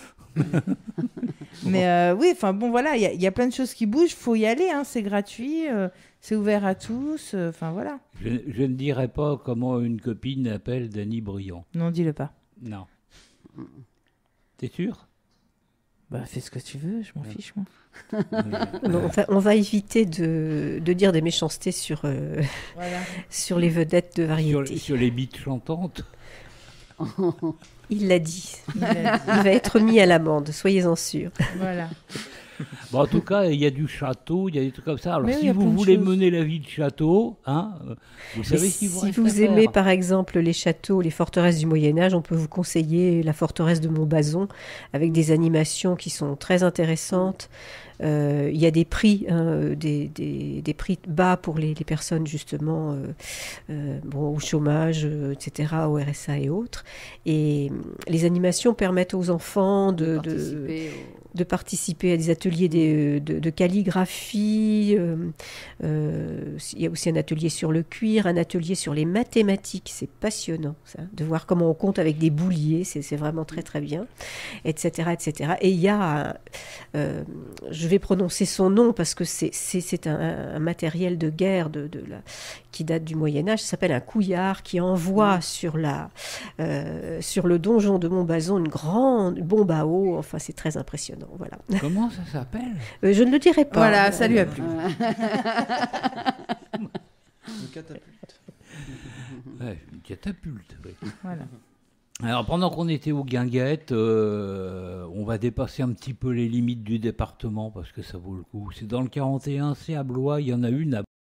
Mais oui, enfin bon, voilà, il y a plein de choses qui bougent. Il faut y aller, c'est gratuit. C'est ouvert à tous. Enfin voilà. Je ne dirais pas comment une copine appelle Dany Briand. Non, dis-le pas. Non. T'es sûr ? Fais ce que tu veux, je m'en fiche, moi. Non, on va éviter de dire des méchancetés sur les vedettes de variété. Sur les bites chantantes. Il l'a dit. Il va être mis à l'amende, soyez-en sûrs. Voilà. Bon, en tout cas, il y a du château, il y a des trucs comme ça. Alors, si vous voulez mener la vie de château, vous savez ce qu'il vous reste si vous aimez, par exemple, les châteaux, les forteresses du Moyen-Âge, on peut vous conseiller la forteresse de Montbazon, avec des animations qui sont très intéressantes. Il y a des prix, des prix bas pour les personnes justement au chômage, etc., au RSA et autres. Et les animations permettent aux enfants de participer à des ateliers de calligraphie. Il y a aussi un atelier sur le cuir, un atelier sur les mathématiques. C'est passionnant, ça, de voir comment on compte avec des bouliers. C'est vraiment très, très bien, etc., etc. Et il y a... je vais prononcer son nom parce que c'est un matériel de guerre qui date du Moyen-Âge. Ça s'appelle un couillard qui envoie sur le donjon de Montbazon une grande bombe à eau. Enfin, c'est très impressionnant. Voilà. Comment ça s'appelle ? Je ne le dirai pas. Voilà, ça lui a plu. Une catapulte. Ouais, une catapulte, oui. Voilà. Alors, pendant qu'on était aux Guinguettes, on va dépasser un petit peu les limites du département parce que ça vaut le coup. C'est dans le 41, c'est à Blois, il y en a une à